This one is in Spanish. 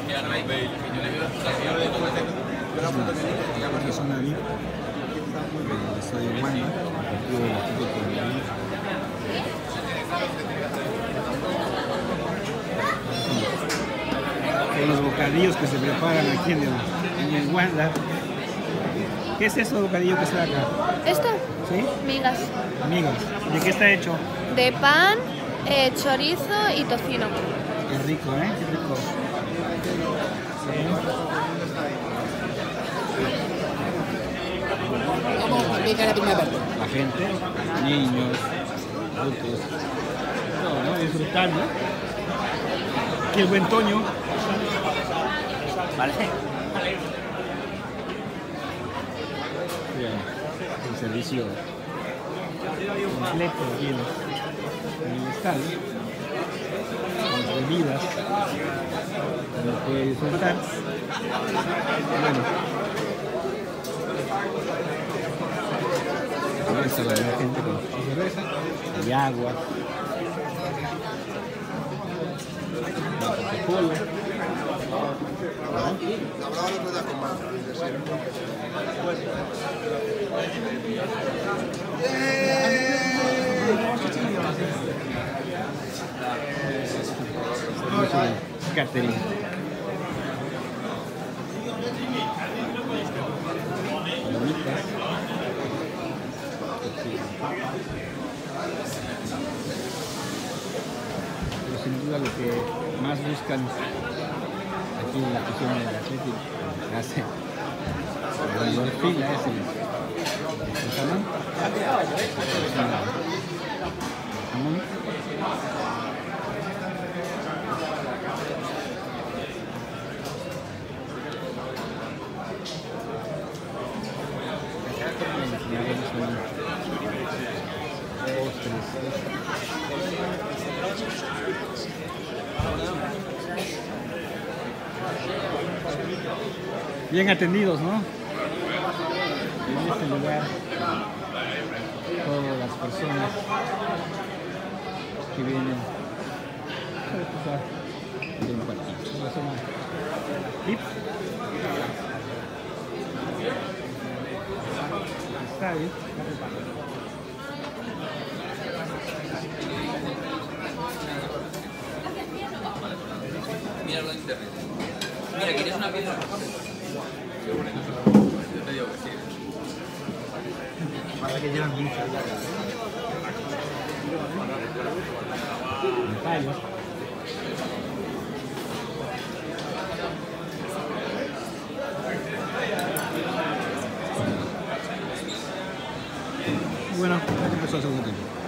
la zona VIP del Estadio Wanda, con los bocadillos que se preparan aquí en el Wanda. ¿Qué es eso bocadillo que está acá? ¿Esto? ¿Sí? Migas. Migas. ¿De qué está hecho? De pan, chorizo y tocino. Qué rico, ¿eh? Qué rico. Sí. La gente, niños, adultos, todo, ¿no? Disfrutando. Aquí el buen Toño. Vale. El servicio completo aquí en el estadio, con las bebidas, donde puede disfrutar. Bueno, ahora está la gente con su cerveza y agua, Coca-Cola. Catering. Pero sin duda lo que más buscan aquí en la afición del Atlético hace la mayor fila es el jamón. Bien atendidos, ¿no? En este lugar, todas las personas que vienen a disfrutar de un partido. Es la zona VIP. Estadio. Míralo en internet. Mira, ¿quieres una piedra? Seguro. Yo te digo que sí. Pasa que llevan mucho. Me fallo. Bueno, empezó el segundo tiempo.